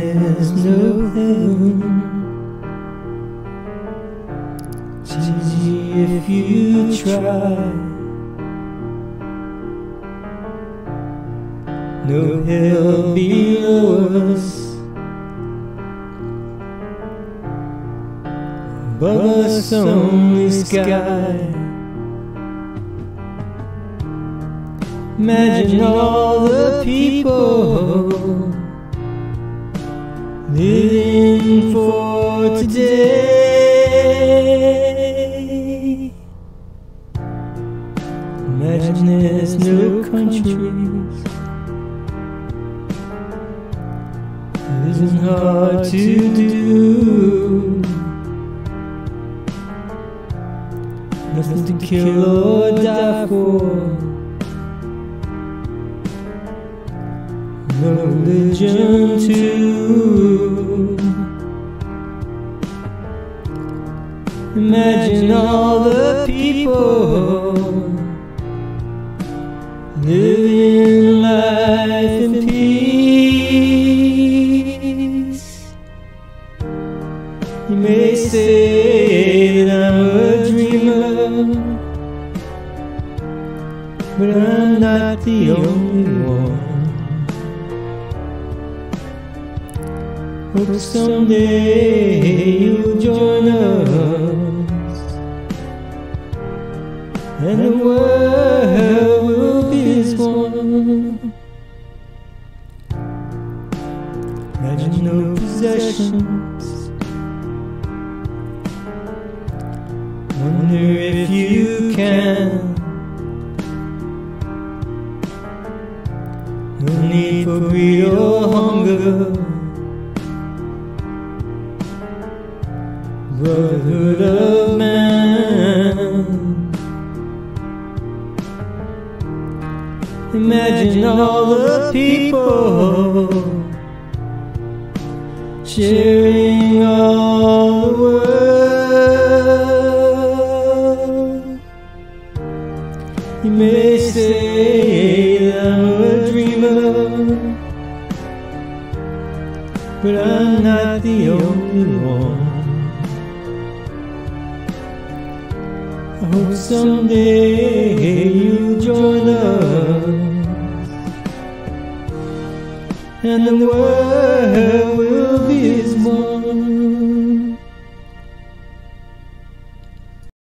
there's no heaven. It's easy if you try. No hell below us, above us only sky. Imagine all the people living for today. Imagine there's no countries. It isn't hard to do. Nothing to kill or die for. No religion too. Imagine all the people living life in peace. You may say that I'm a dreamer, but I'm not the only one. Hope someday you'll join us, and the world will be as one. Imagine no possessions. Wonder if you can. No need for greed or hunger. Brotherhood of man. Imagine all the people sharing all the world. You may say that I'm a dreamer, but I'm not the only one. I hope someday you'll join us, and the world will